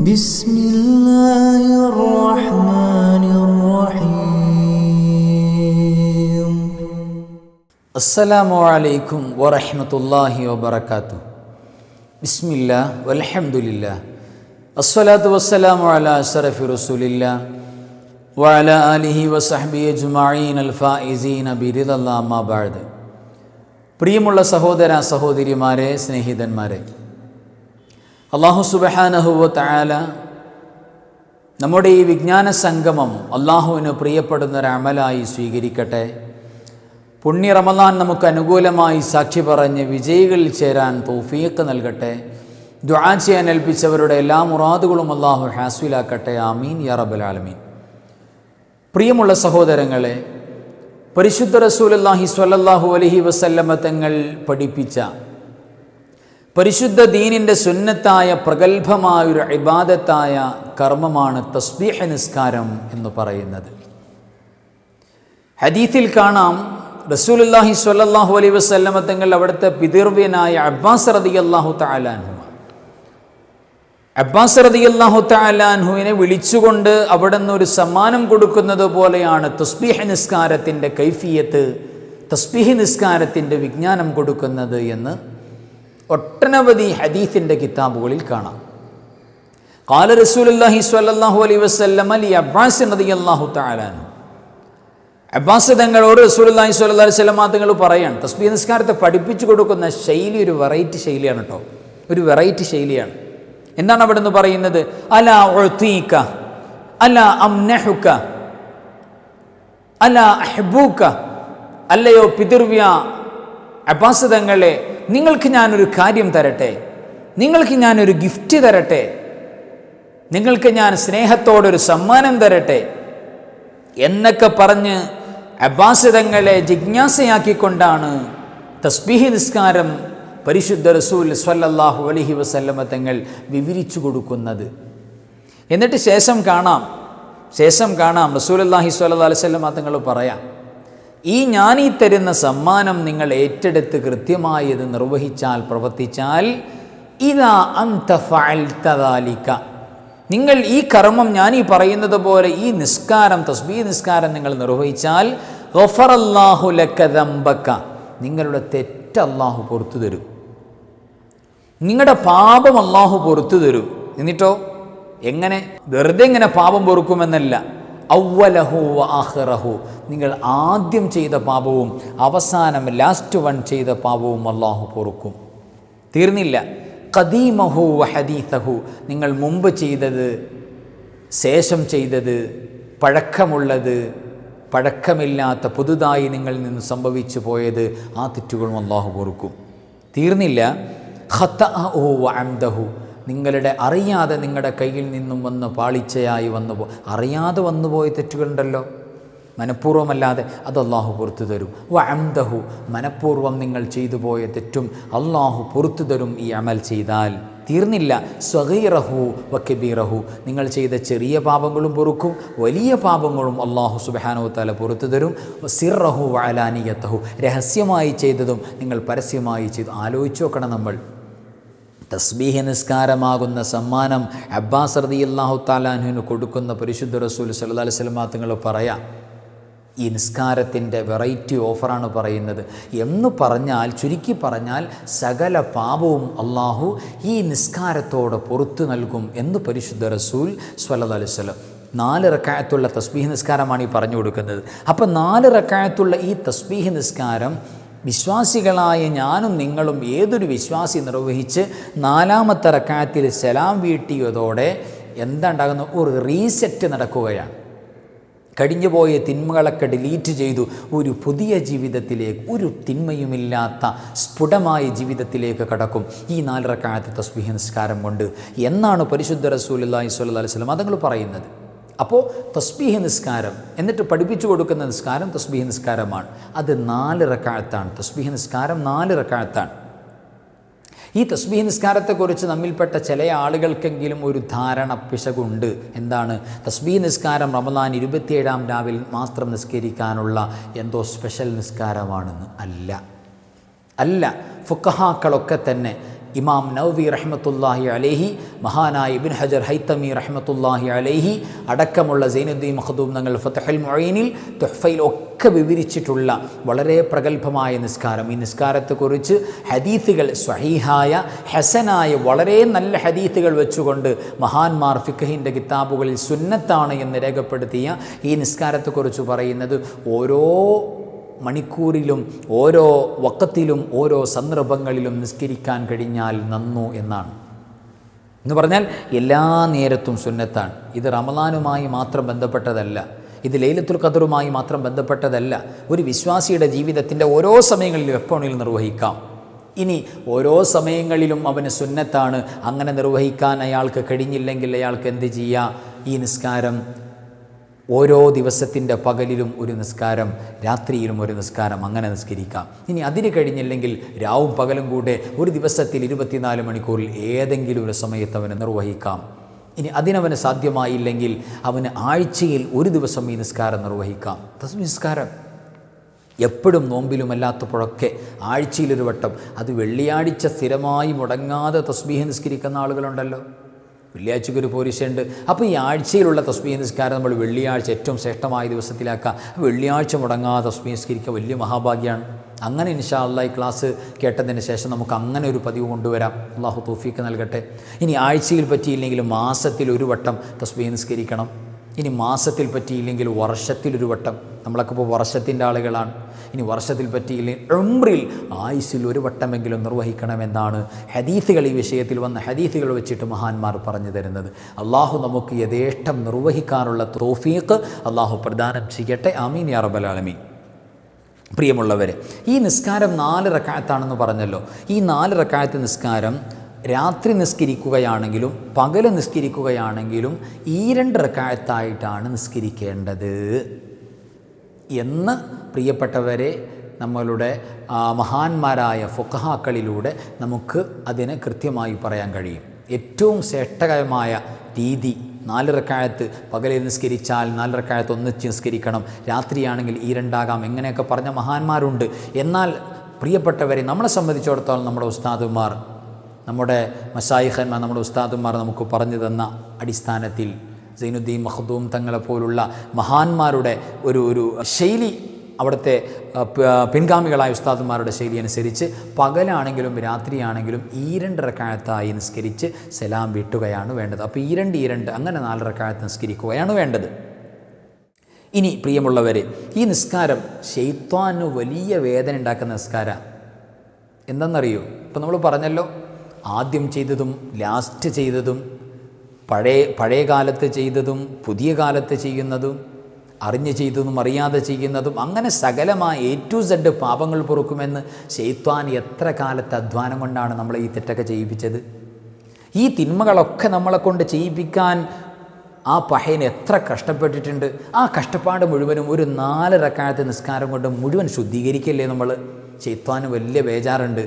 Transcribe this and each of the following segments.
بسم الله الرحمن الرحيم السلام عليكم ورحمة الله وبركاته بسم الله والحمد لله الصلاة والسلام على أشرف رسول الله وعلى آله وصحبه أجمعين الفائزين برضا الله ما بعد പ്രിയമുള്ള സഹോദര സഹോദരിമാരെ സ്നേഹിതന്മാരെ, അല്ലാഹു സുബ്ഹാനഹു വ തആല നമ്മുടെ ഈ വിജ്ഞാന സംഗമം അല്ലാഹുവിന് പ്രിയപ്പെടുന്ന ഒരു അമലായി സ്വീകരിക്കട്ടെ. പുണ്യ റമളാൻ നമുക്ക് അനുകൂലമായി സാക്ഷി പറഞ്ഞ് വിജയികളിൽ ചേരാൻ തൗഫീഖ് നൽകട്ടെ. ദുആ ചെയ്യാൻ ഏൽപ്പിച്ചവരുടെ എല്ലാ മുറാദുകളും അല്ലാഹു ഹാസിലാക്കട്ടെ. ആമീൻ യാ റബ്ബൽ ആലമീൻ. പ്രിയമുള്ള സഹോദരങ്ങളെ, പരിശുദ്ധ റസൂലുള്ളാഹി സ്വല്ലല്ലാഹു അലൈഹി വസല്ലമ തങ്ങൾ പഠിപ്പിച്ച പരിശുദ്ധ ദീനിൻ്റെ സുന്നത്തായ പ്രഗൽഭമായൊരു ഇബാദത്തായ കർമ്മമാണ് തസ്ബീഹ് നിസ്കാരം എന്ന് പറയുന്നത്. ഹദീസിൽ കാണാം, റസൂലുള്ളാഹി സ്വല്ലല്ലാഹു അലൈഹി വസല്ലമ തങ്ങൾ അവിടുത്തെ പിതൃവ്യനായ അബ്ബാസ് റളിയല്ലാഹു തആല അൻഹു അൻഹുവിനെ വിളിച്ചുകൊണ്ട് അവിടുന്ന് ഒരു സമ്മാനം കൊടുക്കുന്നത് പോലെയാണ് തസ്ബീഹ് നിസ്കാരത്തിൻ്റെ കൈഫിയത്ത്, തസ്ബീഹ് നിസ്കാരത്തിൻ്റെ വിജ്ഞാനം കൊടുക്കുന്നത് എന്ന് ഒട്ടനവധി ഹദീസിൻ്റെ കിതാബുകളിൽ കാണാം. ഖാല റസൂലുള്ളാഹി സ്വല്ലല്ലാഹു അലൈഹി വസല്ലം ലി അബ്ബാസ് റളിയല്ലാഹു തആല അൻഹു, അബ്ബാസ് തങ്ങളോട് റസൂലുള്ളാഹി സ്വല്ലല്ലാഹു അലൈഹി വസല്ലം തങ്ങൾ പറയാണ്, തസ്ബീഹ് നിസ്കാരത്തെ പഠിപ്പിച്ചു കൊടുക്കുന്ന ശൈലി ഒരു വെറൈറ്റി ശൈലിയാണ് കേട്ടോ, ഒരു വെറൈറ്റി ശൈലിയാണ്. എന്താണ് അവിടെ നിന്ന് പറയുന്നത്? അലാ ഉഅതീക അലാ അംനഹുക അലാ അഹ്ബൂക, അല്ലയോ പിതൃവ്യ അബ്ബാസ് തങ്ങളെ, നിങ്ങൾക്ക് ഞാനൊരു കാര്യം തരട്ടെ, നിങ്ങൾക്ക് ഞാനൊരു ഗിഫ്റ്റ് തരട്ടെ, നിങ്ങൾക്ക് ഞാൻ സ്നേഹത്തോടൊരു സമ്മാനം തരട്ടെ എന്നൊക്കെ പറഞ്ഞ് അബ്ബാസ് തങ്ങളെ ജിജ്ഞാസയാക്കിക്കൊണ്ടാണ് തസ്ബീഹ് നിസ്കാരം പരിശുദ്ധ റസൂൽ സ്വല്ലല്ലാഹു അലൈഹി വസല്ലമ തങ്ങൾ വിവരിച്ചു കൊടുക്കുന്നത്. എന്നിട്ട് ശേഷം കാണാം റസൂലുള്ളാഹി സ്വല്ലല്ലാഹു അലൈഹി വസല്ലമ തങ്ങൾ പറയാം, ഞാനീ തരുന്ന സമ്മാനം നിങ്ങൾ ഏറ്റെടുത്ത് കൃത്യമായി ഇത് നിർവഹിച്ചാൽ, പ്രവർത്തിച്ചാൽ, ഇദാ അൻത ഫഅൽത ദാലിക, നിങ്ങൾ ഈ കർമ്മം ഞാനീ പറയുന്നത് പോലെ ഈ നിസ്കാരം, തസ്ബീഹ് നിസ്കാരം നിങ്ങൾ നിർവഹിച്ചാൽ, ഗഫറല്ലാഹു ലക ദംബക, നിങ്ങളുടെ തെറ്റ് അല്ലാഹു പുറത്തു തരും, നിങ്ങളുടെ പാപം അല്ലാഹു പുറത്തു തരും. എന്നിട്ടോ എങ്ങനെ? വെറുതെ ഇങ്ങനെ പാപം പൊറുക്കുമെന്നല്ല, അവ്വലഹു വ ആഖിറഹു, നിങ്ങൾ ആദ്യം ചെയ്ത പാപവും അവസാനം ലാസ്റ്റ് വൺ ചെയ്ത പാപവും അല്ലാഹു പൊറുക്കും. തീർന്നില്ല, ഖദീമഹു വ ഹദീഥഹു, നിങ്ങൾ മുമ്പ് ചെയ്തത്, ശേഷം ചെയ്തത്, പഴക്കമുള്ളത്, പഴക്കമില്ലാത്ത പുതുതായി നിങ്ങളിൽ നിന്ന് സംഭവിച്ചു പോയത്, ആ തെറ്റുകളും അല്ലാഹു പൊറുക്കും. തീർന്നില്ല, ഖതഅഹു വ അംദഹു, നിങ്ങളുടെ അറിയാതെ നിങ്ങളുടെ കയ്യിൽ നിന്നും വന്ന് പാളിച്ചയായി അറിയാതെ വന്നുപോയ തെറ്റുകളുണ്ടല്ലോ, മനഃപൂർവ്വമല്ലാതെ, അത് അല്ലാഹു പുറത്തു തരും. വ അംദഹു, മനഃപൂർവ്വം നിങ്ങൾ ചെയ്തു പോയ തെറ്റും അല്ലാഹു പുറത്തു തരും ഈ അമൽ ചെയ്താൽ. തീർന്നില്ല, സ്വഗീറഹു വ കബീറഹു, നിങ്ങൾ ചെയ്ത ചെറിയ പാപങ്ങളും പൊറുക്കും, വലിയ പാപങ്ങളും അല്ലാഹു സുബ്ഹാനഹു വ തആല പുറത്തു തരും. സിർറഹു വ അലാനിയതഹു, രഹസ്യമായി ചെയ്തതും നിങ്ങൾ പരസ്യമായി ചെയ്തു. ആലോചിച്ച് നോക്കണം, നമ്മൾ തസ്ബീഹ് നിസ്കാരമാകുന്ന സമ്മാനം അബ്ബാസ് റളിയല്ലാഹു തആല അൻഹുവിന് കൊടുക്കുന്ന പരിശുദ്ധ റസൂൽ സ്വല്ലല്ലാഹു അലൈഹി വസല്ലം തങ്ങൾ പറയാം, ഈ നിസ്കാരത്തിൻ്റെ വെറൈറ്റി ഓഫറാണ് പറയുന്നത് എന്ന് പറഞ്ഞാൽ, ചുരുക്കി പറഞ്ഞാൽ, സകല പാപവും അല്ലാഹു ഈ നിസ്കാരത്തോടെ പുറത്തു നൽകും എന്ന് പരിശുദ്ധ റസൂൽ സ്വല്ലല്ലാഹു അലൈഹി വസല്ലം. 4 റക്അത്തുള്ള തസ്ബീഹ് നിസ്കാരമാണ് ഈ പറഞ്ഞു കൊടുക്കുന്നത്. അപ്പം 4 റക്അത്തുള്ള ഈ തസ്ബീഹ് നിസ്കാരം വിശ്വാസികളായ ഞാനും നിങ്ങളും ഏതൊരു വിശ്വാസി നിർവഹിച്ച് 4ാമത്തെ റക്അത്തിൽ സലാം വീട്ടിയതോടെ എന്താ ഉണ്ടാകുന്ന? ഒരു റീസെറ്റ് നടക്കുകയാണ്. കഴിഞ്ഞുപോയ തിന്മകളൊക്കെ ഡിലീറ്റ് ചെയ്തു ഒരു പുതിയ ജീവിതത്തിലേക്ക്, ഒരു തിന്മയുമില്ലാത്ത സ്ഫുടമായ ജീവിതത്തിലേക്ക് കടക്കും ഈ 4 റക്അത്ത് തസ്ബീഹ് നിസ്കാരം കൊണ്ട് എന്നാണ് പരിശുദ്ധ റസൂലുള്ളാഹി സ്വല്ലല്ലാഹു അലൈഹി വസല്ലം തങ്ങൾ പറയുന്നത്. അപ്പോൾ തസ്ബീഹ് നിസ്കാരം, എന്നിട്ട് പഠിപ്പിച്ചു കൊടുക്കുന്ന നിസ്കാരം തസ്ബീഹ് നിസ്കാരമാണ്. അത് 4 റക്അത്താണ്. തസ്ബീഹ് നിസ്കാരം 4 റക്അത്താണ്. ഈ തസ്ബീഹ് നിസ്കാരത്തെക്കുറിച്ച് നമ്മിൽപ്പെട്ട ചില ആളുകൾക്കെങ്കിലും ഒരു ധാരണ പിശകുണ്ട്. എന്താണ്? തസ്ബീഹ് നിസ്കാരം റമളാൻ 27-ാം രാവിൽ മാത്രം നിസ്കരിക്കാനുള്ള എന്തോ സ്പെഷ്യൽ നിസ്കാരമാണെന്ന്. അല്ല. ഫുഖഹാക്കളൊക്കെ തന്നെ ഇമാം നവവി റഹ്മത്തുള്ളാഹി അലൈഹി, മഹാനായ ഇബ്നു ഹജർ ഹൈതമി റഹ്മത്തുള്ളാഹി അലൈഹി അടക്കമുള്ള സൈനുദ്ദീൻ മഖ്ദൂം തങ്ങൾ ഫത്ഹുൽ മുഈനിൽ തുഹ്ഫയിൽ ഒക്കെ വിവരിച്ചിട്ടുള്ള വളരെ പ്രഗത്ഭമായ നിസ്കാരം. ഈ നിസ്കാരത്തെക്കുറിച്ച് ഹദീസുകൾ സ്വഹീഹായ ഹസനായ വളരെ നല്ല ഹദീസുകൾ വെച്ചുകൊണ്ട് മഹാന്മാർ ഫിഖ്ഹിൻ്റെ കിതാബുകളിൽ സുന്നത്താണ് എന്ന് രേഖപ്പെടുത്തിയ ഈ നിസ്കാരത്തെക്കുറിച്ച് പറയുന്നത് ഓരോ മണിക്കൂറിലും ഓരോ വഖത്തിലും ഓരോ സന്ദർഭങ്ങളിലും നിസ്കരിക്കാൻ കഴിഞ്ഞാൽ നന്നു എന്നാണ്. എന്ന് പറഞ്ഞാൽ എല്ലാ നേരത്തും സുന്നത്താണ്. ഇത് റമളാനുമായി മാത്രം ബന്ധപ്പെട്ടതല്ല, ഇത് ലൈലത്തുൽ ഖദറുമായി മാത്രം ബന്ധപ്പെട്ടതല്ല. ഒരു വിശ്വാസിയുടെ ജീവിതത്തിൻ്റെ ഓരോ സമയങ്ങളിലും എപ്പോഴും നിർവഹിക്കാം. ഇനി ഓരോ സമയങ്ങളിലും അവന് സുന്നത്താണ്, അങ്ങനെ നിർവഹിക്കാൻ അയാൾക്ക് കഴിഞ്ഞില്ലെങ്കിൽ അയാൾക്ക് എന്ത് ചെയ്യുക? ഈ നിസ്കാരം ഓരോ ദിവസത്തിൻ്റെ പകലിലും ഒരു നിസ്കാരം, രാത്രിയിലും ഒരു നിസ്കാരം, അങ്ങനെ നിസ്കരിക്കാം. ഇനി അതിന് കഴിഞ്ഞില്ലെങ്കിൽ രാവും പകലും കൂടെ ഒരു ദിവസത്തിൽ 24 മണിക്കൂറിൽ ഏതെങ്കിലും ഒരു സമയത്ത് അവന് നിർവഹിക്കാം. ഇനി അതിനവന് സാധ്യമായില്ലെങ്കിൽ അവന് ആഴ്ചയിൽ ഒരു ദിവസം ഈ നിസ്കാരം നിർവഹിക്കാം. തസ്ബീഹ് നിസ്കാരം എപ്പോഴും നോമ്പിലുമല്ലാത്തപ്പോഴൊക്കെ ആഴ്ചയിലൊരു വട്ടം, അത് വെള്ളിയാഴ്ച സ്ഥിരമായി മുടങ്ങാതെ തസ്ബീഹ് നിസ്കരിക്കുന്ന ആളുകളുണ്ടല്ലോ. വെള്ളിയാഴ്ചയ്ക്ക് ഒരു പോരിശയുണ്ട്. അപ്പോൾ ഈ ആഴ്ചയിലുള്ള തസ്ബീഹ് നിസ്കാരം നമ്മൾ വെള്ളിയാഴ്ച ഏറ്റവും ശ്രേഷ്ഠമായ ദിവസത്തിലാക്കുക. വെള്ളിയാഴ്ച മുടങ്ങാതെ തസ്ബീഹ് നിസ്കരിക്കുക വലിയ മഹാഭാഗ്യമാണ്. അങ്ങനെ ഇൻഷാ അല്ലാഹ് ഈ ക്ലാസ് കേട്ടതിന് ശേഷം നമുക്ക് അങ്ങനെ ഒരു പതിവ് കൊണ്ടുവരാം. അള്ളാഹു തൗഫീഖ് നൽകട്ടെ. ഇനി ആഴ്ചയിൽ പറ്റിയില്ലെങ്കിൽ മാസത്തിൽ ഒരു വട്ടം തസ്ബീഹ് നിസ്കരിക്കണം. ഇനി മാസത്തിൽ പറ്റിയില്ലെങ്കിൽ വർഷത്തിലൊരു വട്ടം. നമ്മളൊക്കെ ഇപ്പോൾ വർഷത്തിൻ്റെ ആളുകളാണ്. ഇനി വർഷത്തിൽ പറ്റിയില്ലെങ്കിൽ ഉംറിൽ ആയുസ്സിൽ ഒരു വട്ടമെങ്കിലും നിർവഹിക്കണമെന്നാണ് ഹദീസുകൾ, ഈ വിഷയത്തിൽ വന്ന ഹദീസുകൾ വെച്ചിട്ട് മഹാന്മാർ പറഞ്ഞു തരുന്നത്. അള്ളാഹു നമുക്ക് യഥേഷ്ടം നിർവഹിക്കാനുള്ള തൗഫീഖ് അള്ളാഹു പ്രദാനം ചെയ്യട്ടെ. ആമീൻ യാ റബ്ബൽ ആലമീൻ. പ്രിയമുള്ളവരെ, ഈ നിസ്കാരം 4 റക്അത്താണെന്ന് പറഞ്ഞല്ലോ. ഈ 4 റക്അത്ത് നിസ്കാരം രാത്രി നിസ്കരിക്കുകയാണെങ്കിലും പകല് നിസ്കരിക്കുകയാണെങ്കിലും ഈ 2 റക്അത്തായിട്ടാണ് നിസ്കരിക്കേണ്ടത് എന്ന് പ്രിയപ്പെട്ടവരെ നമ്മളുടെ മഹാന്മാരായ ഫുഖഹാക്കളിലൂടെ നമുക്ക് അതിനെ കൃത്യമായി പറയാൻ കഴിയും. ഏറ്റവും ശ്രേഷ്ഠകരമായ രീതി 4 റക്അത്ത് പകലിൽ നിസ്കരിച്ചാൽ 4 റക്അത്ത് ഒന്നിച്ച് നിസ്കരിക്കണം, രാത്രിയാണെങ്കിൽ ഈ 2 ആകാം, എങ്ങനെയൊക്കെ പറഞ്ഞ മഹാന്മാരുണ്ട്. എന്നാൽ പ്രിയപ്പെട്ടവരെ, നമ്മളെ സംബന്ധിച്ചിടത്തോളം നമ്മുടെ ഉസ്താദുമാർ, നമ്മുടെ മശായിഖന്മാർ, നമ്മുടെ ഉസ്താദുമാർ നമുക്ക് പറഞ്ഞു തന്ന അടിസ്ഥാനത്തിൽ സൈനുദ്ദീൻ മഖ്ദൂം തങ്ങളെപ്പോലുള്ള മഹാന്മാരുടെ ഒരു ശൈലി, അവിടുത്തെ പിൻഗാമികളായ ഉസ്താദുമാരുടെ ശൈലി അനുസരിച്ച് പകലാണെങ്കിലും രാത്രിയാണെങ്കിലും ഈ 2 റക്അത്തായി നിസ്കരിച്ച് സലാം വീട്ടുകയാണ് വേണ്ടത്. അപ്പോൾ ഈ 2 അങ്ങനെ 4 റക്അത്ത് നിസ്കരിക്കുകയാണ് വേണ്ടത്. ഇനി പ്രിയമുള്ളവരെ, ഈ നിസ്കാരം ശൈത്വാന് വലിയ വേദന ഉണ്ടാക്കുന്ന നിസ്കാരം എന്താണെന്നറിയോ? ഇപ്പോൾ നമ്മൾ പറഞ്ഞല്ലോ, ആദ്യം ചെയ്തതും ലാസ്റ്റ് ചെയ്തതും, പഴയ കാലത്ത് ചെയ്തതും പുതിയ കാലത്ത് ചെയ്യുന്നതും, അറിഞ്ഞ് ചെയ്തതും അറിയാതെ ചെയ്യുന്നതും, അങ്ങനെ സകലമായ A to Z പാപങ്ങൾ പൊറുക്കുമെന്ന് ശൈത്വാൻ എത്ര കാലത്തെ അധ്വാനം കൊണ്ടാണ് നമ്മളെ ഈ തെറ്റൊക്കെ ചെയ്യിപ്പിച്ചത്. ഈ തിന്മകളൊക്കെ നമ്മളെ കൊണ്ട് ചെയ്യിപ്പിക്കാൻ ആ പഹയൻ എത്ര കഷ്ടപ്പെട്ടിട്ടുണ്ട്. ആ കഷ്ടപ്പാട് മുഴുവനും ഒരു 4 റക്അത്ത് നിസ്കാരം കൊണ്ട് മുഴുവൻ ശുദ്ധീകരിക്കല്ലേ നമ്മൾ. ശൈത്വാന് വലിയ ബേജാറുണ്ട്.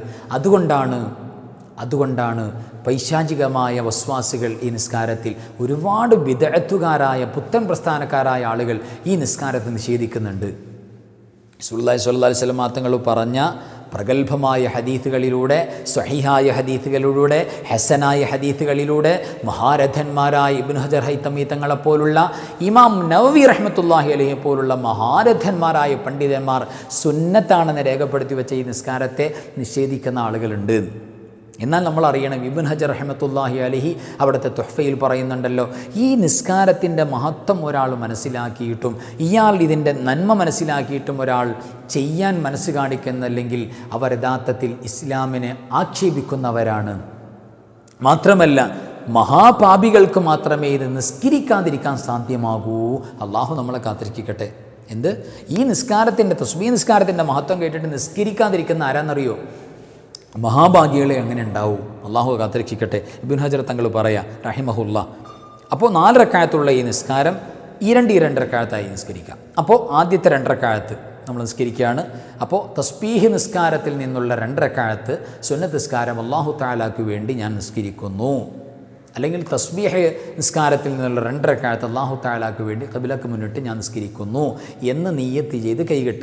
അതുകൊണ്ടാണ് പൈശാചികമായ വസ്വാസുകൾ ഈ നിസ്കാരത്തിൽ, ഒരുപാട് ബിദ്അത്തുകാരായ പുത്തൻ പ്രസ്ഥാനക്കാരായ ആളുകൾ ഈ നിസ്കാരത്തെ നിഷേധിക്കുന്നുണ്ട്. റസൂലുള്ളാഹി സ്വല്ലല്ലാഹു അലൈഹി വസല്ലം തങ്ങൾ പറഞ്ഞ പ്രഗത്ഭമായ ഹദീസുകളിലൂടെ, സ്വഹീഹായ ഹദീസുകളിലൂടെ, ഹസനായ ഹദീസുകളിലൂടെ മഹാരഥന്മാരായ ഇബ്നു ഹജർ ഹൈതമി തങ്ങളെപ്പോലുള്ള, ഇമാം നവവി റഹ്മത്തുള്ളാഹി അലൈഹി പോലുള്ള മഹാരഥന്മാരായ പണ്ഡിതന്മാർ സുന്നത്താണെന്ന് രേഖപ്പെടുത്തി വെച്ച ഈ നിസ്കാരത്തെ നിഷേധിക്കുന്ന ആളുകളുണ്ട്. എന്നാൽ നമ്മൾ അറിയണം, ഇബ്നു ഹജർ റഹ്മത്തുള്ളാഹി അലൈഹി അവിടുത്തെ തുഹ്ഫയിൽ പറയുന്നുണ്ടല്ലോ, ഈ നിസ്കാരത്തിൻ്റെ മഹത്വം ഒരാൾ മനസ്സിലാക്കിയിട്ടും ഇയാൾ ഇതിൻ്റെ നന്മ മനസ്സിലാക്കിയിട്ടും ഒരാൾ ചെയ്യാൻ മനസ്സ് കാണിക്കുന്നില്ലെങ്കിൽ അവർ യഥാർത്ഥത്തിൽ ഇസ്ലാമിനെ ആക്ഷേപിക്കുന്നവരാണ്. മാത്രമല്ല, മഹാപാപികൾക്ക് മാത്രമേ ഇത് നിസ്കരിക്കാതിരിക്കാൻ സാധ്യമാകൂ. അള്ളാഹു നമ്മളെ കാത്തിരിക്കട്ടെ. ഈ നിസ്കാരത്തിൻ്റെ, തസ്ബീഹ് നിസ്കാരത്തിൻ്റെ മഹത്വം കേട്ടിട്ട് നിസ്കരിക്കാതിരിക്കുന്ന ആരാന്നറിയോ? മഹാഭാഗ്യങ്ങളെ അങ്ങനെ ഉണ്ടാവും. അള്ളാഹു കാത്തിരക്ഷിക്കട്ടെ. ഇബ്നു ഹജർ തങ്ങൾ പറയാ റഹിമഹുല്ലാ. അപ്പോൾ 4 റക്അത്തുള്ള ഈ നിസ്കാരം ഈ 2 റക്അത്തായി നിസ്കരിക്കാം. അപ്പോൾ ആദ്യത്തെ 2 റക്അത്ത് നമ്മൾ നിസ്കരിക്കുകയാണ്. അപ്പോൾ തസ്ബീഹ് നിസ്കാരത്തിൽ നിന്നുള്ള 2 റക്അത്ത് സുന്നത്ത് നിസ്കാരം അള്ളാഹു തആലാക്ക് വേണ്ടി ഞാൻ നിസ്കരിക്കുന്നു, അല്ലെങ്കിൽ തസ്ബീഹ് നിസ്കാരത്തിൽ നിന്നുള്ള 2 റക്അത്ത് അള്ളാഹു തആലാക്ക് വേണ്ടി ഖിബ്ലക്ക് മുന്നിട്ട് ഞാൻ നിസ്കരിക്കുന്നു എന്ന് നിയ്യത്ത് ചെയ്ത് കൈകെട്ടുക.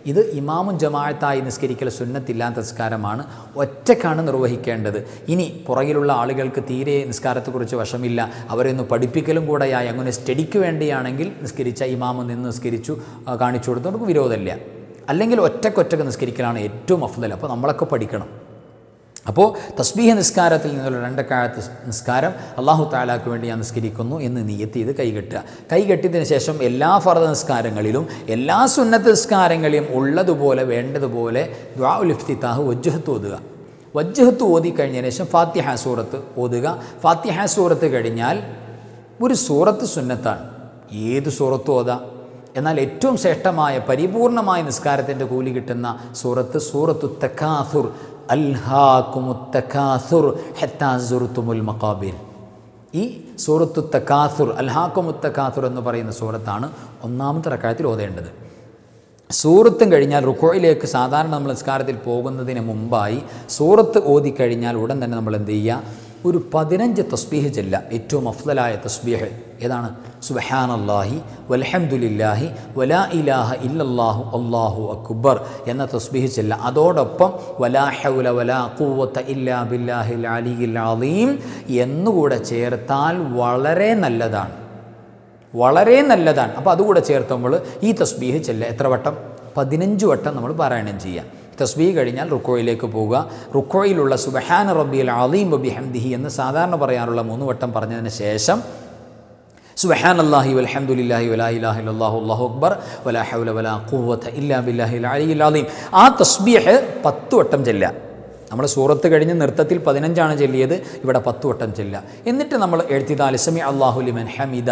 ഇത് ഇമാമും ജമാഅത്തായി നിസ്കരിക്കൽ സുന്നത്തില്ലാത്ത നിസ്കാരമാണ്, ഒറ്റക്കാണ് നിർവഹിക്കേണ്ടത്. ഇനി പുറകിലുള്ള ആളുകൾക്ക് തീരെ നിസ്കാരത്തെക്കുറിച്ച് വശമില്ല, അവരെയൊന്ന് പഠിപ്പിക്കലും കൂടെയായി അങ്ങനെ സ്റ്റഡിക്ക് വേണ്ടിയാണെങ്കിൽ നിസ്കരിച്ച ഇമാമ് നിന്ന് നിസ്കരിച്ചു കാണിച്ചു കൊടുത്ത് നമുക്ക് വിരോധമില്ല. അല്ലെങ്കിൽ ഒറ്റക്കൊറ്റക്ക് നിസ്കരിക്കലാണ് ഏറ്റവും അഫ്ദൽ. അപ്പോൾ നമ്മളൊക്കെ പഠിക്കണം. അപ്പോൾ തസ്ബീഹ് നിസ്കാരത്തിൽ നിന്നുള്ള 2 റക്അത്ത് നിസ്കാരം അല്ലാഹു തആലാക്ക് വേണ്ടി ഞാൻ നിസ്കരിക്കുന്നു എന്ന് നിയ്യത്ത് ചെയ്ത് കൈകെട്ടുക. കൈകെട്ടിയതിന് ശേഷം എല്ലാ ഫർദ് നിസ്കാരങ്ങളിലും എല്ലാ സുന്നത്ത് നിസ്കാരങ്ങളിലും ഉള്ളതുപോലെ വേണ്ടതുപോലെ ദുആഉൽ ഇഫ്തിതാഹ് വജ്ഹത്ത് ഓതുക. വജ്ഹത്ത് ഓതി കഴിഞ്ഞതിന് ശേഷം ഫാത്തിഹ സൂറത്ത് ഓതുക. ഫാത്തിഹ സൂറത്ത് കഴിഞ്ഞാൽ ഒരു സൂറത്ത് സുന്നത്താണ്, ഏത് സൂറത്ത് ഓതാം. എന്നാൽ ഏറ്റവും ശ്രേഷ്ഠമായ പരിപൂർണമായ നിസ്കാരത്തിൻ്റെ കൂലി കിട്ടുന്ന സൂറത്തു തകാസുർ, അൽഹാകുമുത് തകാസുർ ഹത്താ സുർതുമുൽ മഖാബിർ. ഈ സൂറത്തു തകാസുർ, അൽഹാകുമുത് തകാസുർ എന്ന് പറയുന്ന സൂറത്താണ് 1-ാമത്തെ റക്അത്തിൽ ഓതേണ്ടത്. സൂറത്തും കഴിഞ്ഞാൽ റുക്കൂഇലേക്ക് സാധാരണ നമ്മൾ നിസ്കാരത്തിൽ പോകുന്നതിന് മുമ്പായി സൂറത്ത് ഓതിക്കഴിഞ്ഞാൽ ഉടൻ തന്നെ നമ്മൾ എന്ത് ചെയ്യുക, ഒരു 15 തസ്ബീഹ് ചെല്ല. ഏറ്റവും അഫ്ദലായ തസ്ബീഹ് ഏതാണ്? സുബ്ഹാനല്ലാഹി വൽഹംദുലില്ലാഹി വലാ ഇലാഹ ഇല്ലല്ലാഹു അല്ലാഹു അക്ബർ എന്ന തസ്ബീഹ് ചെല്ല. അതോടൊപ്പം വലാ ഹൗല വലാ ഖുവത ഇല്ലാ ബില്ലാഹിൽ അലിയിൽ അളീം എന്നുകൂടെ ചേർത്താൽ വളരെ നല്ലതാണ്, വളരെ നല്ലതാണ്. അപ്പോൾ അതുകൂടെ ചേർത്തുമ്പോൾ ഈ തസ്ബീഹ് ചെല്ല എത്ര വട്ടം? 15 വട്ടം നമ്മൾ പാരായണം ചെയ്യാം. തസ്ബീഹ് കഴിഞ്ഞാൽ റുക്കോയിലേക്ക് പോവുക. റുക്കോയിലുള്ള സുബ്ഹാന റബ്ബിയൽ അളീം വബിഹംദിഹി എന്ന് സാധാരണ പറയാറുള്ള 3 വട്ടം പറഞ്ഞതിന് ശേഷം സുബ്ഹാനല്ലാഹി വൽഹംദുലില്ലാഹി വലാ ഇലാഹ ഇല്ലല്ലാഹു അല്ലാഹു അക്ബർ വലാ ഹൗല വലാ ഖുവത ഇല്ലാ ബില്ലാഹിൽ അലിയിൽ അളീം. ആ തസ്ബീഹ് 10 വട്ടം ചെല്ലുക. നമ്മൾ സൂറത്ത് കഴിഞ്ഞ് നൃത്തത്തിൽ 15 ചൊല്ലിയത്, ഇവിടെ 10 വട്ടം ചെല്ലുക. എന്നിട്ട് നമ്മൾ എഴുത്തിദാൽ സമി അല്ലാഹു ലിമൻ ഹമിദ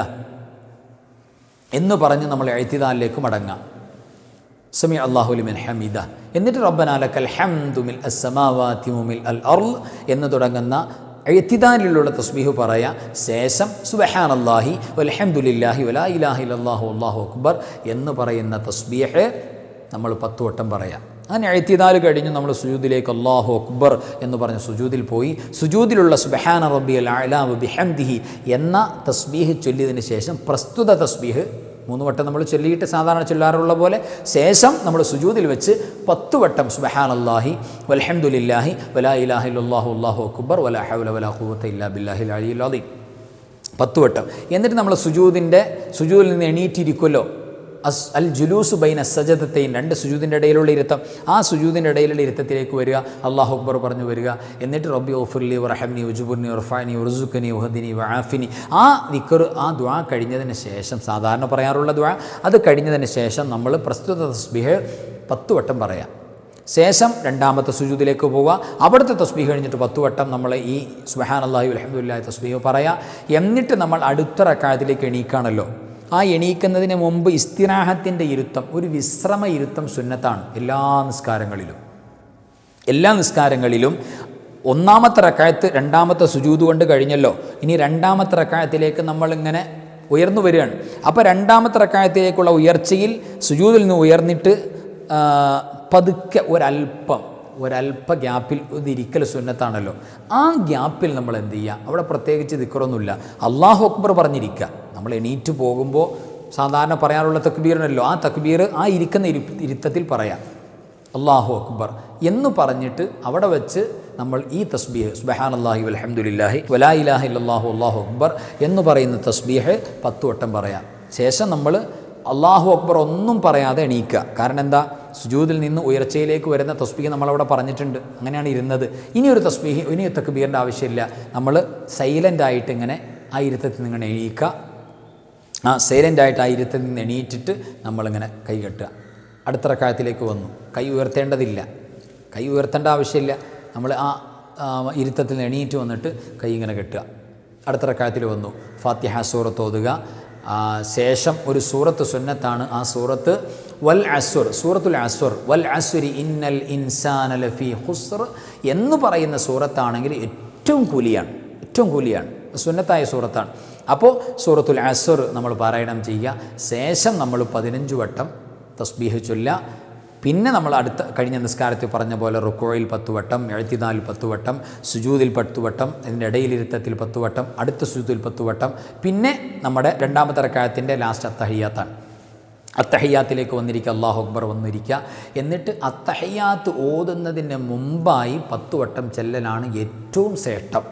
എന്ന് പറഞ്ഞ് നമ്മൾ എഴുത്തിദാലിലേക്ക് മടങ്ങാം. സമി അല്ലാഹു ലിമൻ ഹമിദ, എന്നിട്ട് റബ്ബനാ ലക്കൽ ഹംദു മിൽ അസ്സമാവാതി വമിൽ അൽ അർള് എന്ന് തുടങ്ങുന്ന എഴുത്തിദാലിലുള്ള തസ്ബീഹ് പറയാം. ശേഷം സുബ്ഹാനല്ലാഹി വൽഹംദുലില്ലാഹി വലാ ഇലാഹ ഇല്ലല്ലാഹു അല്ലാഹു അക്ബർ എന്ന് പറയുന്ന തസ്ബീഹ് നമ്മൾ 10 വട്ടം പറയാം. അങ്ങനെ എഴുത്തിദാൽ കഴിഞ്ഞ് നമ്മൾ സുജൂദിലേക്ക് അല്ലാഹു അക്ബർ എന്ന് പറഞ്ഞ് സുജൂദിൽ പോയി സുജൂദിലുള്ള സുബ്ഹാന റബ്ബിയൽ അഅ്ലാ വബിഹംദിഹി എന്ന തസ്ബീഹ് ചൊല്ലിയതിന് ശേഷം പ്രസ്തുത തസ്ബീഹ് 3 വട്ടം നമ്മൾ ചൊല്ലിയിട്ട് സാധാരണ ചൊല്ലാറുള്ള പോലെ ശേഷം നമ്മൾ സുജൂദിൽ വെച്ച് 10 വട്ടം സുബ്ഹാനല്ലാഹി വൽഹംദുലില്ലാഹി വലാ ഇലാഹ ഇല്ലല്ലാഹു അല്ലാഹു അക്ബർ വലാ ഹൗല വലാ ഖുവത ഇല്ലാ ബില്ലാഹിൽ അലിയിൽ അളീം 10 വട്ടം. എന്നിട്ട് നമ്മൾ സുജൂദിൽ നിന്ന് എണീറ്റിരിക്കുമല്ലോ, അൽ ജുലൂസ് ബൈന സജദത്തൈൻ, 2 സുജൂദിൻ്റെ ഇടയിലുള്ള ഇരുത്തം. ആ സുജൂദിൻ്റെ ഇടയിലുള്ള ഇരുത്തത്തിലേക്ക് വരിക, അല്ലാഹു അക്ബർ പറഞ്ഞു വരിക. എന്നിട്ട് റബ്ബി ഗഫിർലി വറഹംനി വജ്ബുർനി വർഫഅനി വർസുഖ്നി വഹദിനി വആഫിനി, ആ ദിക്ർ, ആ ദുആ കഴിഞ്ഞതിന് ശേഷം സാധാരണ പറയാറുള്ള ദുആ, അത് കഴിഞ്ഞതിന് ശേഷം നമ്മൾ പ്രസ്തുത തസ്ബീഹ് 10 വട്ടം പറയാം. ശേഷം 2-ാമത്തെ സുജൂദിലേക്ക് പോവുക. അവിടുത്തെ തസ്ബീഹ് കഴിഞ്ഞിട്ട് 10 വട്ടം നമ്മൾ ഈ സുബ്ഹാനല്ലാഹി വൽഹംദുലില്ലാഹി തസ്ബീഹ് പറയാം. എന്നിട്ട് നമ്മൾ അടുത്ത റക്അത്തിലേക്ക് എണീക്കാണല്ലോ, ആ എണീക്കുന്നതിന് മുമ്പ് ഇസ്തിറാഹത്തിൻ്റെ ഇരുത്തം, ഒരു വിശ്രമ ഇരുത്തം സുന്നത്താണ് എല്ലാ നിസ്കാരങ്ങളിലും. 1-ാമത്തെ റക്അത്ത് 2-ാമത്തെ സുജൂദ് കൊണ്ട് കഴിഞ്ഞല്ലോ, ഇനി 2-ാമത്തെ റക്അത്തിലേക്ക് നമ്മളിങ്ങനെ ഉയർന്നു വരികയാണ്. അപ്പോൾ 2-ാമത്തെ റക്അത്തിലേക്കുള്ള ഉയർച്ചയിൽ സുജൂദിൽ നിന്ന് ഉയർന്നിട്ട് പതുക്കെ ഒരല്പ ഗ്യാപ്പിൽ ഇതിരിക്കൽ സുന്നത്താണല്ലോ. ആ ഗ്യാപ്പിൽ നമ്മൾ എന്ത് ചെയ്യുക, അവിടെ പ്രത്യേകിച്ച് ദിക്റൊന്നുമില്ല, അല്ലാഹു അക്ബർ പറഞ്ഞിരിക്കുക. നമ്മൾ എണീറ്റ് പോകുമ്പോൾ സാധാരണ പറയാറുള്ള തക്ബീറിനല്ലോ, ആ തക്ബീർ ആ ഇരിക്കുന്ന ഇരുത്തത്തിൽ പറയാം, അല്ലാഹു അക്ബർ എന്ന് പറഞ്ഞിട്ട് അവിടെ വെച്ച് നമ്മൾ ഈ തസ്ബീഹ് സുബ്ഹാനല്ലാഹി വൽഹംദുലില്ലാഹി വലാ ഇലാഹ ഇല്ലല്ലാഹു അല്ലാഹു അക്ബർ എന്ന് പറയുന്ന തസ്ബീഹ് 10 വട്ടം പറയാം. ശേഷം നമ്മൾ അല്ലാഹു അക്ബർ ഒന്നും പറയാതെ എണീക്കുക. കാരണം എന്താ, സുജൂദിൽ നിന്ന് ഉയർച്ചയിലേക്ക് വരുന്ന തസ്ബീഹ് നമ്മളവിടെ പറഞ്ഞിട്ടുണ്ട്, അങ്ങനെയാണ് ഇരുന്നത്. ഇനി ഒരു തക്ബീറിൻ്റെ ആവശ്യമില്ല. നമ്മൾ സൈലൻ്റായിട്ട് ഇങ്ങനെ ആ ഇരുത്തത്തിൽ നിന്ന് ഇങ്ങനെ എണീക്കുക. ആ സൈലൻ്റായിട്ട് ആ ഇരുത്തത്തിൽ നിന്ന് എണീറ്റിട്ട് നമ്മളിങ്ങനെ കൈ കെട്ടുക. അടുത്ത റക്അത്തിലേക്ക് വന്നു, കൈ ഉയർത്തേണ്ടതില്ല, കൈ ഉയർത്തേണ്ട ആവശ്യമില്ല. നമ്മൾ ആ ഇരുത്തത്തിൽ നിന്ന് എണീറ്റ് വന്നിട്ട് കൈ ഇങ്ങനെ കെട്ടുക. അടുത്ത റക്അത്തിൽ വന്നു, ഫാത്തിഹ സൂറത്ത് ഓതുക. ശേഷം ഒരു സൂറത്ത് സുന്നത്താണ്, ആ സൂറത്ത് സൂറത്തുൽ അസ്ർ, വൽ അസ്രി ഇന്നൽ ഇൻസാന ലഫീ ഖുസ്ർ എന്ന് പറയുന്ന സൂറത്താണെങ്കിൽ ഏറ്റവും കൂലിയാണ്, സുന്നത്തായ സൂറത്താണ്. അപ്പോൾ സൂറത്തുൽ അസ്ർ നമ്മൾ പാരായണം ചെയ്യുക. ശേഷം നമ്മൾ 15 വട്ടം തസ്ബീഹ് ചൊല്ലുക. പിന്നെ നമ്മൾ കഴിഞ്ഞ നിസ്കാരത്തിൽ പറഞ്ഞ പോലെ റുക്കൂഇൽ 10 വട്ടം, ഇഅ്തിദാലിൽ 10 വട്ടം, സുജൂദിൽ 10 വട്ടം, ഇതിൻ്റെ ഇടയിലിരുത്തത്തിൽ 10 വട്ടം, അടുത്ത സുജൂദിൽ 10 വട്ടം, പിന്നെ നമ്മുടെ 2-ാമത്തെ റക്അത്തിൻ്റെ ലാസ്റ്റ് അത്തഹിയ്യാത്താണ്. അത്തഹയ്യാത്തിലേക്ക് വന്നിരിക്കുക, അല്ലാഹു അക്ബർ വന്നിരിക്കുക. എന്നിട്ട് അത്തഹയ്യാത്ത് ഓതുന്നതിന് മുമ്പായി 10 വട്ടം ചെല്ലലാണ് ഏറ്റവും ശ്രേഷ്ഠം.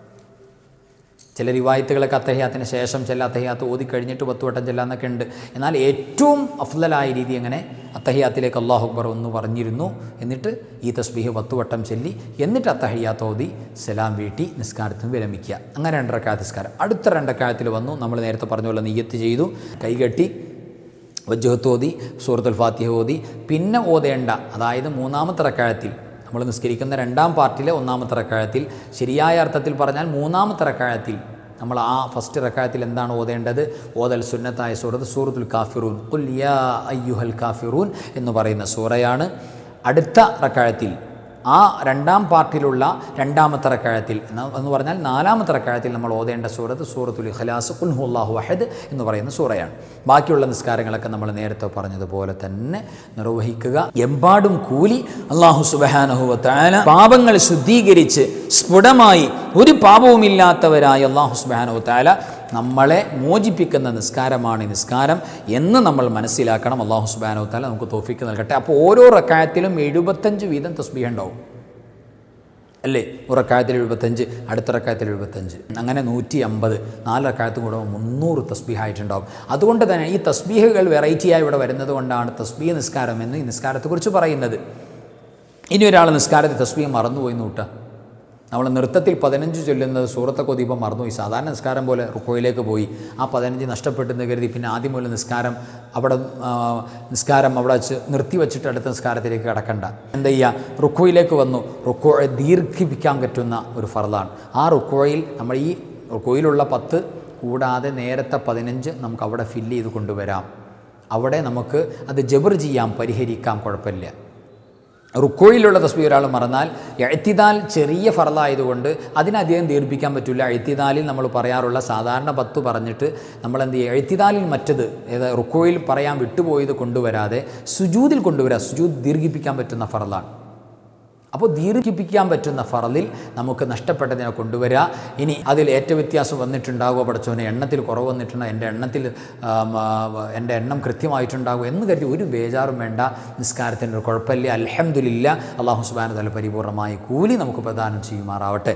ചില റിവായത്തുകളൊക്കെ അത്തഹയ്യാത്തിന് ശേഷം ചില അത്തഹയ്യാത്ത് ഓതി കഴിഞ്ഞിട്ട് 10 വട്ടം ചെല്ലാന്നൊക്കെ ഉണ്ട്. എന്നാൽ ഏറ്റവും അഫ്ളലായ രീതി അങ്ങനെ അത്തഹയ്യാത്തിലേക്ക് അല്ലാഹു അക്ബർ എന്ന് പറഞ്ഞിരുന്നു. എന്നിട്ട് ഈ തസ്ബീഹ് 10 വട്ടം ചൊല്ലി എന്നിട്ട് അത്തഹയ്യാത്ത് ഓതി സലാം വീട്ടി നിസ്കാരത്തിന് വിരമിക്കുക. അങ്ങനെ 2 റക്അത്ത് നിസ്കാരം. അടുത്ത 2 റക്അത്തിൽ വന്നു, നമ്മൾ നേരത്തെ പറഞ്ഞ പോലെ നിയ്യത്ത് ചെയ്തു, കൈകെട്ടി വജ്ഹത്ത് ഓതി, സൂറത്തുൽ ഫാത്തിഹ ഓതി. പിന്നെ ഓതേണ്ട, അതായത് 3-ാമത്തെ റക്അത്തിൽ, നമ്മൾ നിസ്കരിക്കുന്ന 2-ാം പാർട്ടിലെ 1-ാമത്തെ റക്അത്തിൽ, ശരിയായ അർത്ഥത്തിൽ പറഞ്ഞാൽ 3-ാമത്തെ റക്അത്തിൽ നമ്മൾ ആ ഫസ്റ്റ് റക്അത്തിൽ എന്താണ് ഓതേണ്ടത്? ഓതൽ സുന്നത്തായ സൂറത്തുൽ കാഫിറൂൻ, ഖുൽ യാ അയ്യുഹൽ കാഫിറൂൻ എന്ന് പറയുന്ന സൂറയാണ്. അടുത്ത റക്അത്തിൽ ആ 2-ാം പാർട്ടിലുള്ള 2-ാമത്തെ റക്അത്തിൽ എന്ന് പറഞ്ഞാൽ 4-ാമത്തെ റക്അത്തിൽ നമ്മൾ ഓതേണ്ട സൂറത്തുൽ ഇഖ്ലാസ്, ഖുൽ ഹുവല്ലാഹു അഹദ് എന്ന് പറയുന്ന സൂറയാണ്. ബാക്കിയുള്ള നിസ്കാരങ്ങളൊക്കെ നമ്മൾ നേരത്തെ പറഞ്ഞതുപോലെ തന്നെ നിർവഹിക്കുക. എമ്പാടും കൂലി അല്ലാഹു സുബ്ഹാനഹു വ തആല പാപങ്ങൾ ശുദ്ധീകരിച്ച് സ്ഫുടമായി ഒരു പാപവുമില്ലാത്തവരായ അല്ലാഹു സുബ്ഹാനഹു വ തആല നമ്മളെ മോചിപ്പിക്കുന്ന നിസ്കാരമാണ് ഈ നിസ്കാരം എന്ന് നമ്മൾ മനസ്സിലാക്കണം. അല്ലാഹു സുബ്ഹാനഹു വ തആല നമുക്ക് തൗഫീഖ് നൽകട്ടെ. അപ്പോൾ ഓരോ റക്അത്തിലും 75 വീതം തസ്ബീഹ് ഉണ്ടാവും അല്ലേ? ഒരു റക്അത്തിൽ 75, അടുത്ത റക്അത്തിൽ 75, അങ്ങനെ 150, 4 റക്അത്തും കൂടെ 300 തസ്ബീഹ് ആയിട്ടുണ്ടാവും. അതുകൊണ്ട് തന്നെ ഈ തസ്ബീഹുകൾ വെറൈറ്റിയായി ഇവിടെ വരുന്നത് കൊണ്ടാണ് തസ്ബീഹ് നിസ്കാരം എന്ന് ഈ നിസ്കാരത്തെക്കുറിച്ച് പറയുന്നത്. ഇനി ഒരാൾ നിസ്കാരത്തിൽ തസ്ബീഹ് മറന്നുപോയി കൂട്ടുക. നമ്മൾ നൃത്തത്തിൽ 15 ചൊല്ലുന്നത് സൂറത്തൊക്കെ ഓതിയപ്പോൾ മറന്നുപോയി. സാധാരണ നിസ്കാരം പോലെ റുക്കോയിലേക്ക് പോയി, ആ 15 നഷ്ടപ്പെട്ടെന്ന് കരുതി പിന്നെ ആദ്യം മുതൽ നിസ്കാരം അവിടെ വെച്ച് നിർത്തി വെച്ചിട്ട് അടുത്ത നിസ്കാരത്തിലേക്ക് കടക്കണ്ട. എന്താ ചെയ്യുക? റുക്കോയിലേക്ക് വന്നു, റുക്കോയെ ദീർഘിപ്പിക്കാൻ പറ്റുന്ന ഒരു ഫർളാണ്. ആ റുക്കോയിൽ നമ്മൾ ഈ റുക്കോയിലുള്ള 10 കൂടാതെ നേരത്തെ 15 നമുക്ക് അവിടെ ഫില്ല് ചെയ്ത് കൊണ്ടുവരാം. അവിടെ നമുക്ക് അത് ജബർ ചെയ്യാം, പരിഹരിക്കാം, കുഴപ്പമില്ല. റുക്കോയിലുള്ള തസ്ബീഹ് ഒരാൾ മറന്നാൽ ഇഅ്തിദാൽ ചെറിയ ഫർളായതുകൊണ്ട് അതിനധികം ദീർഘിപ്പിക്കാൻ പറ്റില്ല. ഇഅ്തിദാലിൽ നമ്മൾ പറയാറുള്ള സാധാരണ 10 പറഞ്ഞിട്ട് നമ്മൾ എന്ത് ചെയ്യുക? ഇഅ്തിദാലിൽ മറ്റത് റുക്കോയിൽ പറയാൻ വിട്ടുപോയത് കൊണ്ടുവരാതെ സുജൂദിൽ കൊണ്ടുവരാം. സുജൂദ് ദീർഘിപ്പിക്കാൻ പറ്റുന്ന ഫർളാണ്. അപ്പോൾ ദീർഘിപ്പിക്കാൻ പറ്റുന്ന ഫറലിൽ നമുക്ക് നഷ്ടപ്പെട്ടതിനെ കൊണ്ടുവരിക. ഇനി അതിൽ ഏറ്റവും വ്യത്യാസം വന്നിട്ടുണ്ടാകുമോ? പഠിച്ചവന് എണ്ണത്തിൽ കുറവ് വന്നിട്ടുണ്ടോ? എൻ്റെ എണ്ണം കൃത്യമായിട്ടുണ്ടാകുമോ എന്ന് കരുതി ഒരു ബേജാറും വേണ്ട. നിസ്കാരത്തിൻ്റെ ഒരു കുഴപ്പമില്ല. അൽഹംദുലില്ലാഹ്. അല്ലാഹു സുബ്ഹാനഹു വ തആല പരിപൂർണമായ കൂലി നമുക്ക് പ്രദാനം ചെയ്യുമാറാവട്ടെ.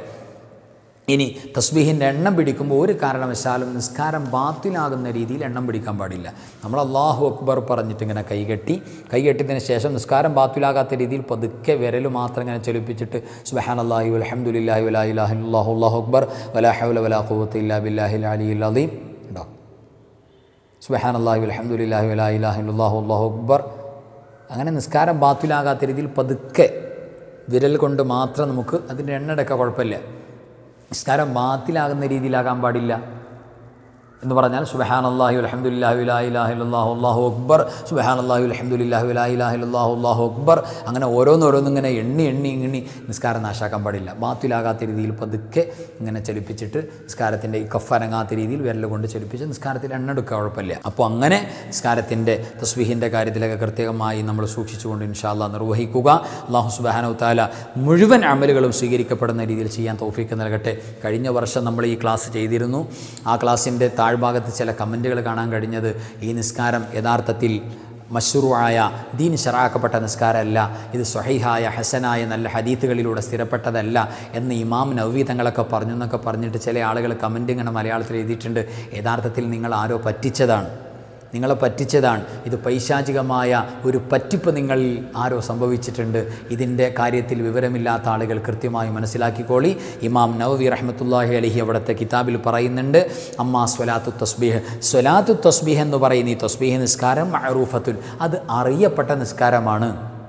ഇനി തസ്ബീഹിൻ്റെ എണ്ണം പിടിക്കുമ്പോൾ ഒരു കാരണവശാലും നിസ്കാരം ബാത്തിലാകുന്ന രീതിയിൽ എണ്ണം പിടിക്കാൻ പാടില്ല. നമ്മൾ അല്ലാഹു അക്ബർ പറഞ്ഞിട്ട് ഇങ്ങനെ കൈകെട്ടിയതിന് ശേഷം നിസ്കാരം ബാത്തിലാകാത്ത രീതിയിൽ പതുക്കെ വിരൽ മാത്രം ഇങ്ങനെ ചലിപ്പിച്ചിട്ട് സുബ്ഹാനല്ലാഹി വൽഹംദുലില്ലാഹി വലാ ഇലാഹ ഇല്ലല്ലാഹു അല്ലാഹു അക്ബർ വലാ ഹൗല വലാ ഖുവത ഇല്ലാ ബില്ലാഹിൽ അലിയിൽ അദീം ഉണ്ടോ? സുബ്ഹാനല്ലാഹി വൽഹംദുലില്ലാഹി വലാ ഇലാഹ ഇല്ലല്ലാഹു അല്ലാഹു അക്ബർ. അങ്ങനെ നിസ്കാരം ബാത്തിലാകാത്ത രീതിയിൽ പതുക്കെ വിരൽ കൊണ്ട് മാത്രം നമുക്ക് അതിൻ്റെ എണ്ണെടുക്കാൻ കുഴപ്പമില്ല. നിസ്കാരം ബാത്തിലാകുന്ന രീതിയിലാകാൻ പാടില്ല എന്ന് പറഞ്ഞാൽ സുബ്ഹാനല്ലാഹി വൽഹംദുലില്ലാഹി വലാ ഇലാഹ ഇല്ലല്ലാഹു അല്ലാഹു അക്ബർ, സുബ്ഹാനല്ലാഹി വൽഹംദുലില്ലാഹി വലാ ഇലാഹ ഇല്ലല്ലാഹു അല്ലാഹു അക്ബർ. അങ്ങനെ ഓരോന്നിങ്ങനെ എണ്ണി നിസ്കാരം നാശാക്കാൻ പാടില്ല. ബാത്തിലാകാത്ത രീതിയിൽ പതുക്കെ ഇങ്ങനെ ചലിപ്പിച്ചിട്ട് നിസ്കാരത്തിൻ്റെ ഈ കഫനങ്ങാത്ത രീതിയിൽ വിരൽ കൊണ്ട് ചലിപ്പിച്ച് നിസ്കാരത്തിൽ എണ്ണെടുക്കുക, കുഴപ്പമില്ല. അപ്പോൾ അങ്ങനെ നിസ്കാരത്തിൻ്റെ തസ്ബീഹിൻ്റെ കാര്യത്തിലൊക്കെ കൃത്യമായി നമ്മൾ സൂക്ഷിച്ചുകൊണ്ട് ഇൻഷാ അല്ലാഹ് നിർവഹിക്കുക. അല്ലാഹു സുബ്ഹാനഹു തആല മുഴുവൻ അമലുകളും സ്വീകരിക്കപ്പെടുന്ന രീതിയിൽ ചെയ്യാൻ തൗഫീഖ് നൽകട്ടെ. കഴിഞ്ഞ വർഷം നമ്മൾ ഈ ക്ലാസ് ചെയ്തിരുന്നു. ആ ക്ലാസ്സിൻ്റെ താഴ്ഭാഗത്ത് ചില കമൻറ്റുകൾ കാണാൻ കഴിഞ്ഞത് ഈ നിസ്കാരം യഥാർത്ഥത്തിൽ മശ്റൂആയ ദീൻ ശറഅക്കപ്പെട്ട നിസ്കാരമല്ല, ഇത് സ്വഹീഹായ ഹസനായ നല്ല ഹദീത്തുകളിലൂടെ സ്ഥിരപ്പെട്ടതല്ല എന്ന് ഇമാം നവവി തങ്ങളൊക്കെ പറഞ്ഞു എന്നൊക്കെ പറഞ്ഞിട്ട് ചില ആളുകൾ കമൻറ്റ് ഇങ്ങനെ മലയാളത്തിൽ എഴുതിയിട്ടുണ്ട്. യഥാർത്ഥത്തിൽ നിങ്ങൾ ആരോ നിങ്ങളെ പറ്റിച്ചതാണ്. ഇത് പൈശാചികമായ ഒരു പറ്റിപ്പ് നിങ്ങളിൽ ആരോ സംഭവിച്ചിട്ടുണ്ട്. ഇതിൻ്റെ കാര്യത്തിൽ വിവരമില്ലാത്ത ആളുകൾ കൃത്യമായി മനസ്സിലാക്കിക്കോളി. ഇമാം നവവി റഹ്മത്തുള്ളാഹി അലൈഹി അവിടുത്തെ കിതാബിൽ പറയുന്നുണ്ട്, അമ്മാ സ്വലാത്തു തസ്ബീഹ് എന്ന് പറയുന്ന ഈ തസ്ബീഹ് നിസ്കാരം മഅറൂഫത്തുൻ, അത് അറിയപ്പെട്ട നിസ്കാരമാണ്,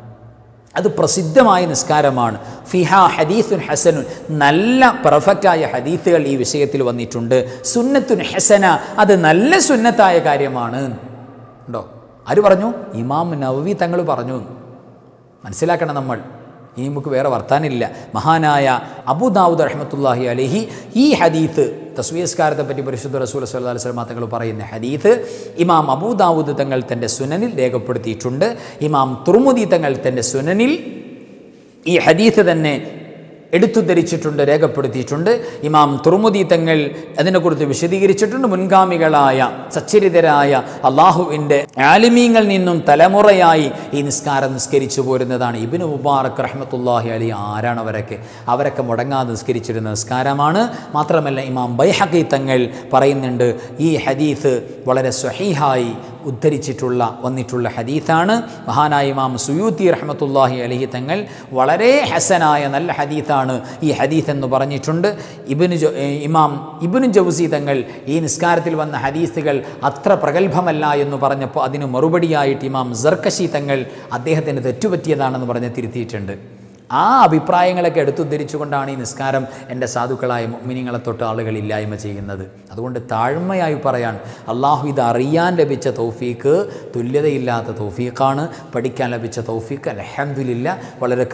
അത് പ്രസിദ്ധമായ നിസ്കാരമാണ്. ഫിഹാ ഹദീസുൻ ഹസനുൻ, നല്ല പെർഫെക്റ്റായ ഹദീസുകൾ ഈ വിഷയത്തിൽ വന്നിട്ടുണ്ട്. സുന്നത്തുൻ ഹസന, അത് നല്ല സുന്നത്തായ കാര്യമാണ്. ഉണ്ടോ? ആര് പറഞ്ഞു? ഇമാം നവവി തങ്ങൾ പറഞ്ഞു. മനസ്സിലാക്കണം നമ്മൾ. ഇനി നമുക്ക് വേറെ വർത്താനില്ല. മഹാനായ അബൂ ദാവൂദ് റഹ്മത്തുള്ളാഹി അലൈഹി ഈ ഹദീത്ത് തസ്ബീഹ് നിസ്കാരത്തെ പറ്റി പരിശുദ്ധ റസൂൽ സ്വല്ലല്ലാഹു അലൈഹി വസല്ലം തങ്ങൾ പറയുന്ന ഹദീത്ത് ഇമാം അബൂ ദാവൂദ് തങ്ങൾ തൻ്റെ സുനനിൽ രേഖപ്പെടുത്തിയിട്ടുണ്ട്. ഇമാം തുർമുദി തങ്ങൾ തൻ്റെ സുനനിൽ ഈ ഹദീത്ത് തന്നെ എടുത്തുദ്ധരിച്ചിട്ടുണ്ട്, രേഖപ്പെടുത്തിയിട്ടുണ്ട്. ഇമാം തുർമുദി തങ്ങൾ അതിനെക്കുറിച്ച് വിശദീകരിച്ചിട്ടുണ്ട്. മുൻഗാമികളായ സച്ചരിതരായ അള്ളാഹുവിൻ്റെ ആലിമീങ്ങളിൽ നിന്നും തലമുറയായി ഈ നിസ്കാരം നിസ്കരിച്ചു പോരുന്നതാണ്. ഇബ്നു മുബാറക് റഹ്മത്തുള്ളാഹി അലൈഹി ആരാണ് അവരൊക്കെ മുടങ്ങാതെ നിസ്കരിച്ചിരുന്ന നിസ്കാരമാണ്. മാത്രമല്ല ഇമാം ബൈഹഖി തങ്ങൾ പറയുന്നുണ്ട്, ഈ ഹദീസ് വളരെ സ്വഹീഹായി വന്നിട്ടുള്ള ഹദീസാണ്. മഹാനായ ഇമാം സുയൂത്തി റഹ്മത്തുള്ളാഹി അലൈഹി തങ്ങൾ വളരെ ഹസനായ നല്ല ഹദീസാണ് ഈ ഹദീസ് എന്ന് പറഞ്ഞിട്ടുണ്ട്. ഇമാം ഇബ്നു ജൗസി തങ്ങൾ ഈ നിസ്കാരത്തിൽ വന്ന ഹദീസുകൾ അത്ര പ്രഗത്ഭമല്ല എന്ന് പറഞ്ഞപ്പോൾ അതിന് മറുപടിയായിട്ട് ഇമാം സർക്കശി തങ്ങൾ അദ്ദേഹത്തിന് തെറ്റുപറ്റിയതാണെന്ന് പറഞ്ഞ് തിരുത്തിയിട്ടുണ്ട്. ആ അഭിപ്രായങ്ങളൊക്കെ എടുത്തുദ്ധരിച്ചുകൊണ്ടാണ് ഈ നിസ്കാരം എൻ്റെ സാധുക്കളായ മുഅ്മിനീങ്ങളെ തൊട്ട് ആളുകൾ ഇല്ലായ്മ ചെയ്യുന്നത്. അതുകൊണ്ട് താഴ്മയായി പറയാൻ, അള്ളാഹു ഇത് അറിയാൻ ലഭിച്ച തൗഫീക്ക് തുല്യതയില്ലാത്ത തൗഫീഖാണ്. പഠിക്കാൻ ലഭിച്ച തൗഫീക്ക് അൽഹംദുലില്ലാ. വളരെ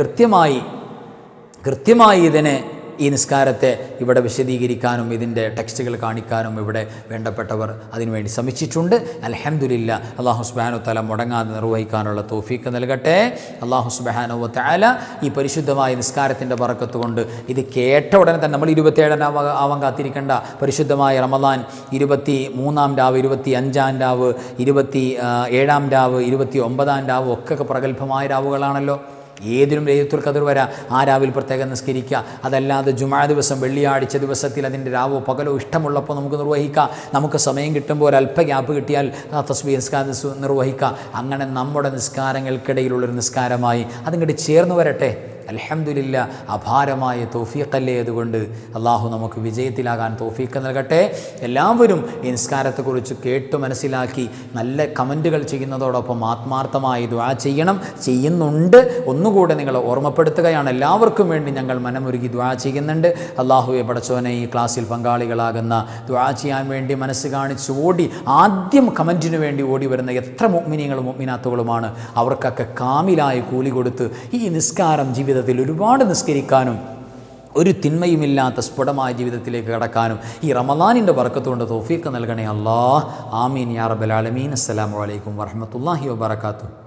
കൃത്യമായി ഇതിനെ ഈ നിസ്കാരത്തെ ഇവിടെ വിശദീകരിക്കാനും ഇതിൻ്റെ ടെക്സ്റ്റുകൾ കാണിക്കാനും ഇവിടെ വേണ്ടപ്പെട്ടവർ അതിനുവേണ്ടി ശ്രമിച്ചിട്ടുണ്ട്. അൽഹംദുലില്ലാ. അല്ലാഹു സുബ്ഹാനഹു വ തആല മുടങ്ങാതെ നിർവഹിക്കാനുള്ള തൗഫീക്ക് നൽകട്ടെ. അല്ലാഹു സുബ്ഹാനഹു വ തആല ഈ പരിശുദ്ധമായ നിസ്കാരത്തിൻ്റെ ബറക്കത്ത് കൊണ്ട് ഇത് കേട്ട ഉടനെ തന്നെ നമ്മൾ 27 ആവാൻ കാത്തിരിക്കേണ്ട. പരിശുദ്ധമായ റമദാൻ 23-ാം രാവ്, 25-ാം രാവ്, 27-ാം രാവ്, 29-ാം രാവ് ഒക്കെ പ്രഗത്ഭമായ രാവുകളാണല്ലോ. ഏതിനും ലൈലത്തുൽ ഖദർ വരാം. ആ രാവിൽ പ്രത്യേകം നിസ്കരിക്കുക. അതല്ലാതെ ജുമാ ദിവസം, വെള്ളിയാഴ്ച ദിവസത്തിൽ അതിൻ്റെ രാവോ പകലോ ഇഷ്ടമുള്ളപ്പോൾ നമുക്ക് നിർവഹിക്കാം. നമുക്ക് സമയം കിട്ടുമ്പോൾ ഒരല്പ ഗ്യാപ്പ് കിട്ടിയാൽ തസ്ബീഹ് നിസ്കാരം നിർവഹിക്കാം. അങ്ങനെ നമ്മുടെ നിസ്കാരങ്ങൾക്കിടയിലുള്ളൊരു നിസ്കാരമായി അതിങ്ങോട്ട് ചേർന്ന് വരട്ടെ. അൽഹംദുലില്ലാ. അപാരമായ തൗഫീഖല്ലേ. അതുകൊണ്ട് അള്ളാഹു നമുക്ക് വിജയത്തിലാകാൻ തൗഫീഖ് നൽകട്ടെ. എല്ലാവരും ഈ നിസ്കാരത്തെക്കുറിച്ച് കേട്ട് മനസ്സിലാക്കി നല്ല കമൻറ്റുകൾ ചെയ്യുന്നതോടൊപ്പം ആത്മാർത്ഥമായി ദുആ ചെയ്യുന്നുണ്ട്. ഒന്നുകൂടെ നിങ്ങളെ ഓർമ്മപ്പെടുത്തുകയാണ്. എല്ലാവർക്കും വേണ്ടി ഞങ്ങൾ മനമുരുകി ദുആ ചെയ്യുന്നുണ്ട്. അള്ളാഹുവെ പടച്ചോനെ, ഈ ക്ലാസ്സിൽ പങ്കാളികളാകുന്ന, ദുആ ചെയ്യാൻ വേണ്ടി മനസ്സ് കാണിച്ച് ആദ്യം കമൻറ്റിന് വേണ്ടി ഓടി വരുന്ന എത്ര മുഅ്മിനീങ്ങളും മുഅ്മിനാത്തുകളുമാണ്. അവർക്കൊക്കെ കാമിലായ കൂലി കൊടുത്ത് ഈ നിസ്കാരം ജീവിതത്തിൽ ഒരുപാട് നിസ്കരിക്കാനും ഒരു തിന്മയുമില്ലാത്ത സ്ഫുടമായ ജീവിതത്തിലേക്ക് കടക്കാനും ഈ റമദാനിൻ്റെ ബർക്കത്തുകൊണ്ട് തൗഫീഖ് നൽകണേ അല്ലാഹ്. ആമീൻ യാ റബ്ബൽ ആലമീൻ. അസ്സലാമു അലൈക്കും വറഹ്മത്തുള്ളാഹി വബറകാതുഹു.